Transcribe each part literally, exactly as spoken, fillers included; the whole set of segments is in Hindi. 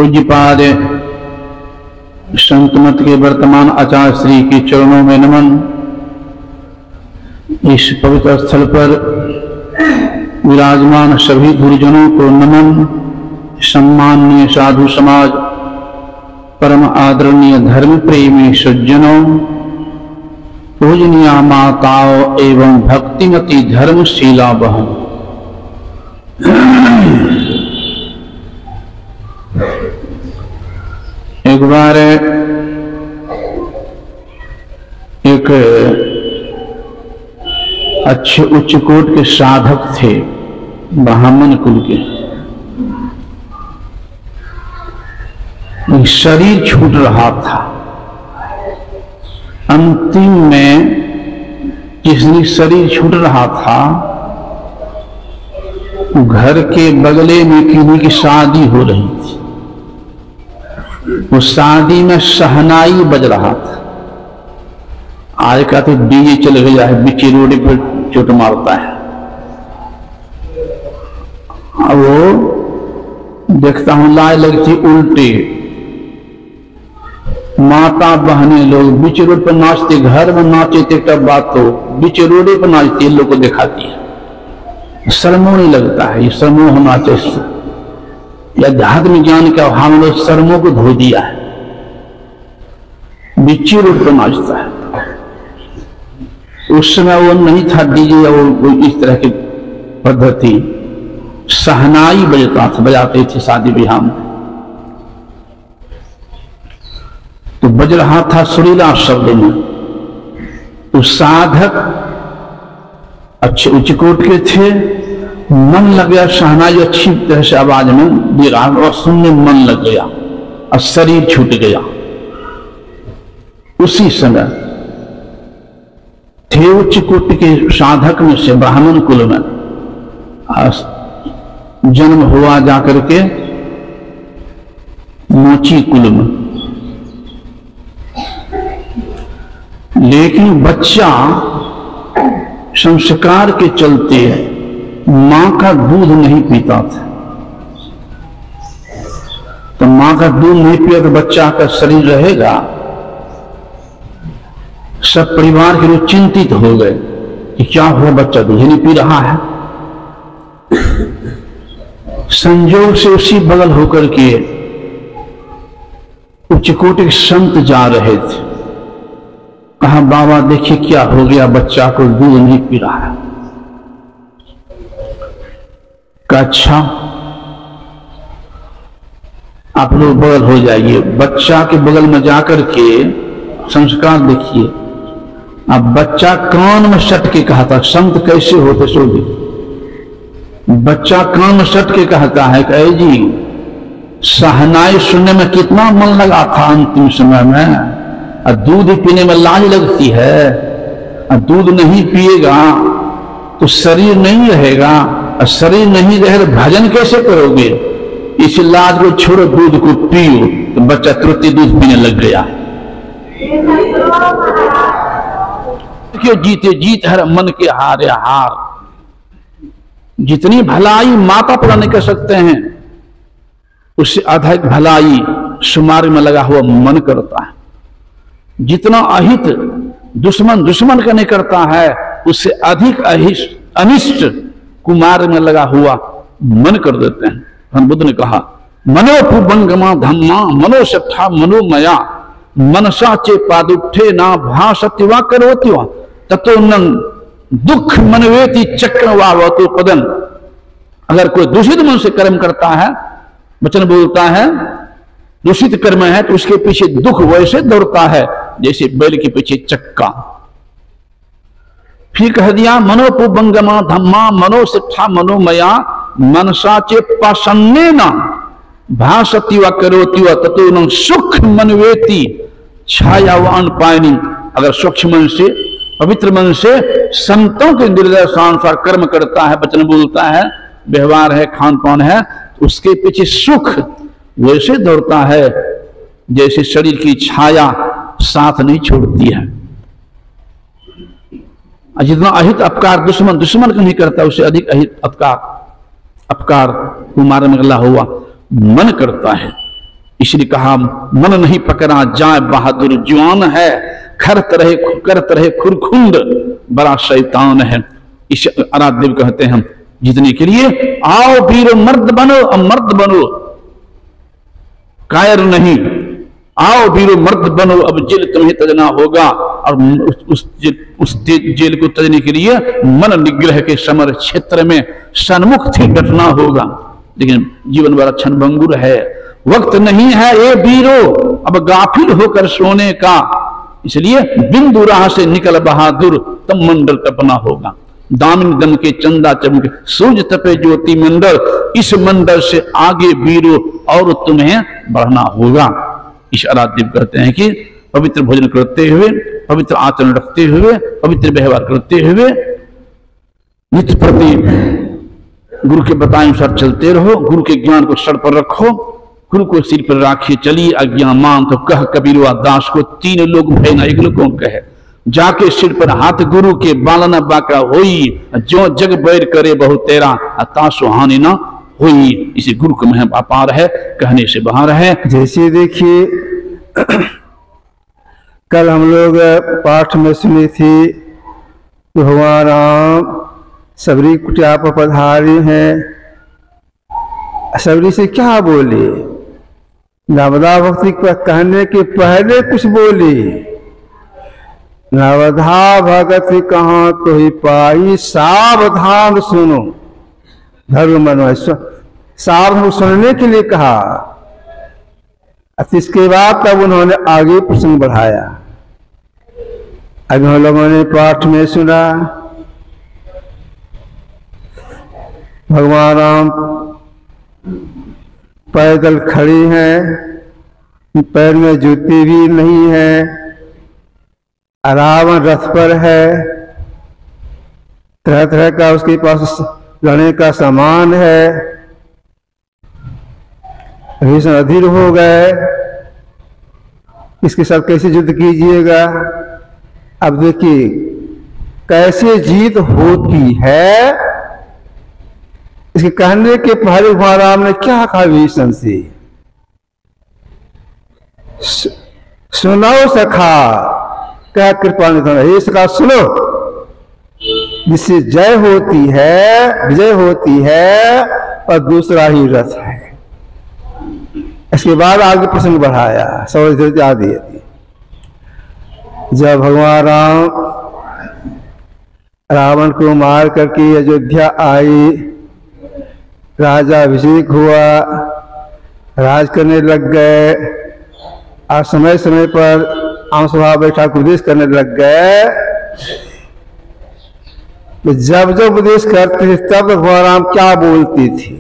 पूज्यपाद संतमत के वर्तमान आचार्य श्री के चरणों में नमन। इस पवित्र स्थल पर विराजमान सभी गुरुजनों को नमन। सम्माननीय साधु समाज, परम आदरणीय धर्म प्रेमी सज्जनों, पूजनीय माताओं एवं भक्तिमती धर्मशीला बहनों, एक बार एक अच्छे उच्च कोट के साधक थे, ब्राह्मण कुल के। शरीर छूट रहा था। अंतिम में जिस दिन शरीर छूट रहा था, घर के बगले में किसी की शादी हो रही थी। वो शादी में शहनाई बज रहा था। आज का तो डीजे चल गया है, बीच रोड पर चोट मारता है। अब वो देखता हूं लाए लगती उल्टे, माता बहने लोग बीच रोड पर नाचते, घर में नाचे थे बात तो बीच रोड पर नाचते लोग को दिखाती है। शर्मों नहीं लगता है, ये शर्मों होना चाहिए। या अध्यात्म ज्ञान का हम लोग शर्मों को धो दिया है। बीच रोड पर नाचता है। उस समय वो नहीं था डीजे या वो इस तरह की पद्धति। शहनाई बजता था, बजाते थे शादी ब्याह में। तो बज रहा था सुरीला शब्द में। तो साधक अच्छे उच्च कोट के थे, मन लग गया। शहनाई अच्छी तरह से आवाज में दे रहा और सुनने मन लग गया और शरीर छूट गया। उसी समय थे उच्च कोटि के साधक में से ब्राह्मण कुल में जन्म हुआ जाकर के मोची कुल में। लेकिन बच्चा संस्कार के चलते मां का दूध नहीं पीता था। तो मां का दूध नहीं पिया तो बच्चा का शरीर रहेगा। सब परिवार के लोग चिंतित हो गए कि क्या हुआ, बच्चा दूध नहीं पी रहा है। संजोग से उसी बगल होकर के उच्चकोटि के संत जा रहे थे। कहा बाबा देखिए क्या हो गया, बच्चा को दूध नहीं पी रहा है। अच्छा आप लोग बगल हो जाइए। बच्चा के बगल में जाकर के संस्कार देखिए। अब बच्चा कान में सट के कहता, संत कैसे होते सो भी। बच्चा कान में सट के कहता है कि अरे जी शहनाई सुनने में कितना मन लगा था अंतिम समय में, और दूध पीने में लाज लगती है, और दूध नहीं पिएगा तो शरीर नहीं रहेगा, और शरीर नहीं रहे तो भजन कैसे करोगे। इस लाज को छोड़ो, दूध को पियो। तो बच्चा तुरंत दूध पीने लग गया। क्यों जीते जीत हर मन के हारे हार। जितनी भलाई माता पिता नहीं कर सकते हैं, उससे अधिक भलाई शुमार में लगा हुआ मन करता है। जितना अहित दुश्मन दुश्मन का नहीं करता है, उससे अधिक अहिष्ट अनिष्ट कुमार में लगा हुआ मन कर देते हैं। हम बुद्ध ने कहा मनोपुबंगमा धम्मा मनोसठा मनोमया मनसा चे पादुठे ना भाषत्यवा करोत्यवा ततो न दुख मनवेति चक्रवावतो पदन। अगर कोई दूषित मन से कर्म करता है, वचन बोलता है, दूषित कर्म है, तो उसके पीछे दुख वैसे दौड़ता है जैसे बैल के पीछे चक्का। फिर कह दिया मनोपुबंगमा धम्मा मनोसिठा मनोमया मनसा चे पासन्नेना भाषति व करोति व ततो न सुख मनवेति छायावान पायनी। अगर सूक्ष्म मन से, पवित्र मन से संतों के निर्देशानुसार कर्म करता है, वचन बोलता है, व्यवहार है, खान पान है, उसके पीछे सुख वैसे दौड़ता है जैसे शरीर की छाया साथ नहीं छोड़ती है। जितना अहित अपकार दुश्मन दुश्मन का नहीं करता, उससे अधिक अहित अपकार अपकार कुमार में गला हुआ मन करता है। इसलिए कहा मन नहीं पकड़ा जाए बहादुर जवान है, खरत रहे करत रहे खुरखुंड बड़ा शैतान है। इस आराध्य देव कहते हैं जीतने के लिए आओ वीर मर्द बनो, अब मर्द बनो, कायर नहीं, आओ वीरो मर्द बनो, अब जेल तुम्हें तजना होगा। और उस, उस, जेल, उस जेल को तजने के लिए मन निग्रह के समर क्षेत्र में सन्मुख थे डटना होगा। लेकिन जीवन बड़ा क्षणभंगुर है, वक्त नहीं है ये वीरो अब गाफिल होकर सोने का, इसलिए बिंदु राह से निकल बहादुर तब मंडल टपना होगा। दामिन दम के चंदा चमके सूरज तपे ज्योति मंडल, इस मंडल से आगे वीरो और तुम्हें बढ़ना होगा। इस आराध्य कहते हैं कि पवित्र भोजन करते हुए, पवित्र आचरण रखते हुए, पवित्र व्यवहार करते हुए नित्य प्रति गुरु के बताए अनुसार चलते रहो, गुरु के ज्ञान को सर पर रखो, गुरु को सिर पर राखिए चलिए। अज्ञा मान तो कह कबीरवा दास को, तीन लोग भय ना एक लोगों कहे, जाके सिर पर हाथ गुरु के बालना बाका होई, जो जग बैर करे बहु तेरा तासो हानि ना हुई। इसे गुरु का महत्व अपार है, कहने से बाहर है। जैसे देखिए कल हम लोग पाठ में सुनी थी भगवान राम सबरी कुटिया पर पधारे हैं, सबरी से क्या बोले, नवदा भक्ति पर कहने के पहले कुछ बोले, नवधा भगत कहाँ तो ही पाई, सावधान सुनो, धर्म मनोय सावधान सुनने के लिए कहा। इसके बाद तब उन्होंने आगे प्रसंग बढ़ाया। अभी हम लोगों ने पाठ में सुना भगवान राम पैदल खड़े हैं, पैर में जूती भी नहीं है, रावण रथ पर है, तरह तरह का उसके पास लड़ने का सामान है। भीषण अधीर हो गए, इसके साथ कैसे युद्ध कीजिएगा। अब देखिए कैसे जीत होती है, इसके कहने के पहले भगवान राम ने क्या कहा भीषण से, सुनो सखा, क्या कृपा निधान, ये सखा सुनो, जिससे जय होती है, विजय होती है और दूसरा ही रथ है। इसके बाद आगे प्रसंग बढ़ाया सौर आदि। जब भगवान राम रावण को मार करके अयोध्या आई, राजा अभिषेक हुआ, राज करने लग गए और समय समय पर आम सभा बैठा उपदेश करने लग गए। तो जब जब उपदेश करते थे तब भगवान राम क्या बोलती थी,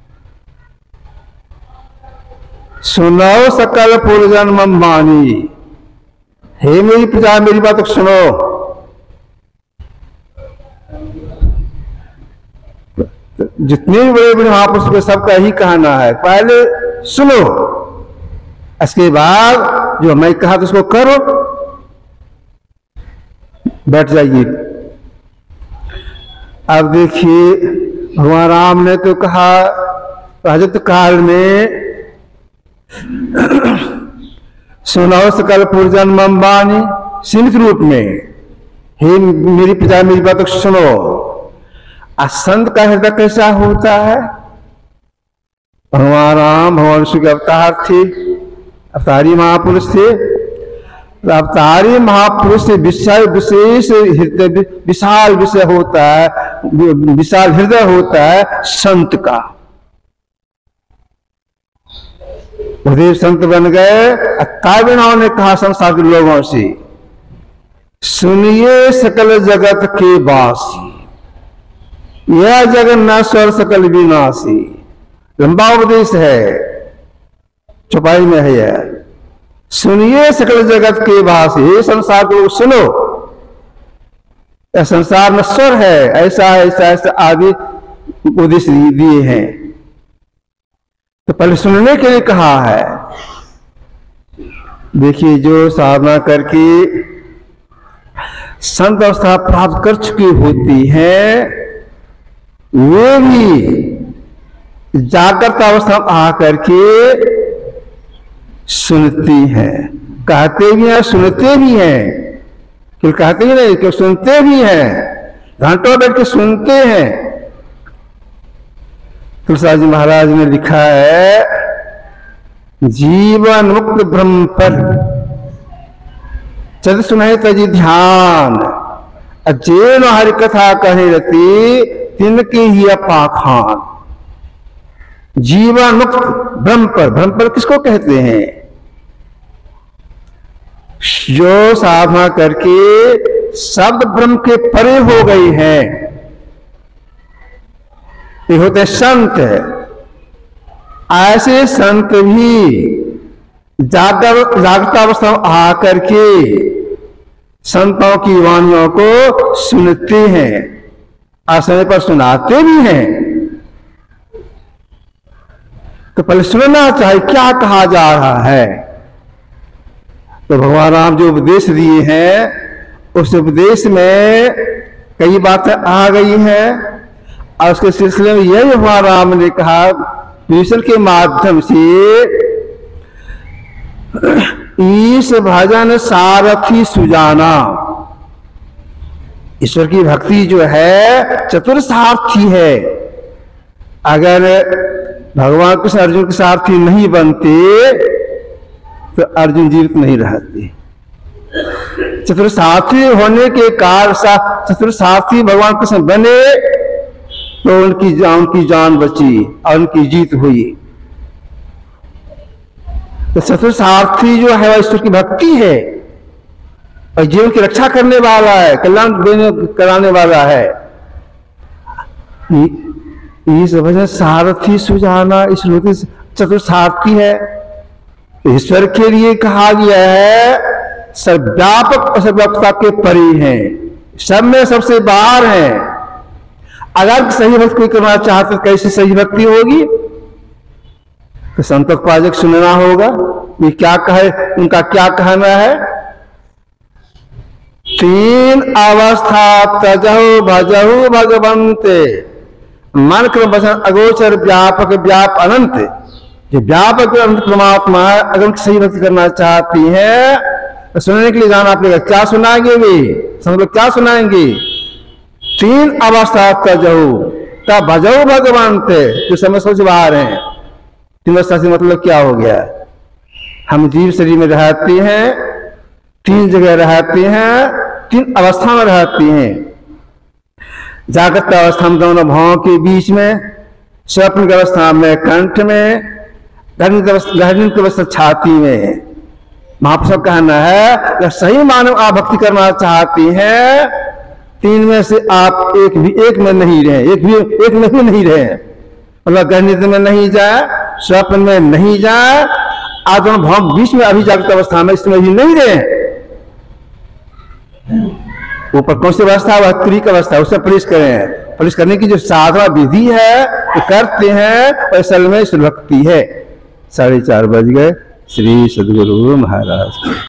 सुनो सकल पुरजन मम मानी, हे मेरी प्रजा मेरी बात सुनो। जितने भी बड़े बड़े महापुरुष के सबका ही कहना है, पहले सुनो, इसके बाद जो मैं कहा तो उसको करो, बैठ जाइए। अब देखिए भगवान राम ने तो कहा राजत्व काल में सुनो सकल पुरजन मम वाणी, सीमित रूप में, हे मेरी प्रजा मेरी बात सुनो। असंत का हृदय कैसा होता है, भगवान राम भगवान विष्णु के अवतार थे, अवतारी महापुरुष थे। अवतारी महापुरुष से विषय विशेष हृदय, विशाल विषय होता है, विशाल हृदय होता है संत का। उधर संत बन गए। काव्यनाओं ने कहा संसार के लोगों से, सुनिए सकल जगत के वासी, यह जगत नश्वर सकल विनाशी। लंबा उपदेश है, चौपाई में है यह। सुनिए सकल जगत के वासी, संसार को सुनो, यह संसार नश्वर है, ऐसा ऐसा ऐसा आदि उपदेश दिए हैं। तो पहले सुनने के लिए कहा है। देखिए जो साधना करके संत अवस्था प्राप्त कर चुकी होती है, वे भी जागृत अवस्था में आ करके सुनती हैं। कहते भी हैं, सुनते भी हैं। क्यों कहते ही नहीं, क्यों सुनते भी हैं। घंटों बैठ के सुनते हैं। तुलसीदास जी महाराज ने लिखा है, जीवन मुक्त ब्रह्म पर चल सुनाए तजी ध्यान, अजेन हरि कथा कहे रति तिनके ही अपाखान। जीवन मुक्त ब्रह्म पर, ब्रह्म पर किसको कहते हैं? जो साधना करके शब्द ब्रह्म के परे हो गए हैं, ये होते संत। ऐसे संत भी जागर जागृता अवस्था में आकर के संतों की वाणियों को सुनते हैं और समय पर सुनाते भी हैं। तो पहले सुनना चाहिए क्या कहा जा रहा है। तो भगवान राम जो उपदेश दिए हैं, उस उपदेश में कई बातें आ गई हैं और उसके सिलसिले में यही भगवान राम ने कहा विभीषण के माध्यम से, ईश भजन सारथी सुजाना। ईश्वर की भक्ति जो है चतुर सारथी है। अगर भगवान कृष्ण अर्जुन के सारथी नहीं बनते तो अर्जुन जीवित नहीं रहते। चतुर सारथी होने के कारण चतुर सारथी भगवान कृष्ण बने तो उनकी जान उनकी जान बची और उनकी जीत हुई। तो चतुर सारथी जो है वह ईश्वर की भक्ति है और जीवन की रक्षा करने वाला है, कल्याण देने कराने वाला है। इस वजह सारथी सुजाना, ईश्वर चतुर सारथी है। ईश्वर के लिए कहा गया है सर्वव्यापक और सर्वव्यापकता के परे हैं, सब में सबसे बाहर हैं। अगर सही भक्ति कोई करना चाहते तो कैसे सही भक्ति होगी? तो संतों को पाजक सुनना होगा। ये क्या कहे, उनका क्या कहना है? तीन अवस्था तजहु भजहु भगवंते, मन क्रम वचन अगोचर व्यापक व्याप अनंत। जो व्यापक अनंत परमात्मा है, अगर उनकी सही भक्ति करना चाहती है तो सुनने के लिए जाना पड़ेगा। क्या सुनाएंगे वे? सब लोग क्या सुनाएंगे? तीन अवस्था तजहु तब भजहु भगवंते, जो समझ सोच बाहर हैं। तीन अवस्था से मतलब क्या हो गया? हम जीव शरीर में रहते हैं, तीन जगह रहते हैं, तीन अवस्था में रहते हैं। जागृत अवस्था में दोनों भावों के बीच में, स्वप्न की अवस्था में कंठ में, गहन की अवस्था छाती में। महापुरुष का कहना है कि सही मानव आप भक्ति करना चाहती हैं, तीन में से आप एक भी एक में नहीं रहे, एक भी एक में भी नहीं रहे। मतलब गहन में नहीं जाए, स्वप्न में नहीं जाए, आप दोनों भाव बीच में अभी जागृत अवस्था में इसमें भी नहीं रहे। ऊपर कौन सी अवस्था? वह त्रिक अवस्था, उससे प्रवेश करें। प्रवेश करने की जो साधना विधि है वो करते हैं, और असल में भक्ति है। साढ़े चार बज गए। श्री सद्गुरु महाराज।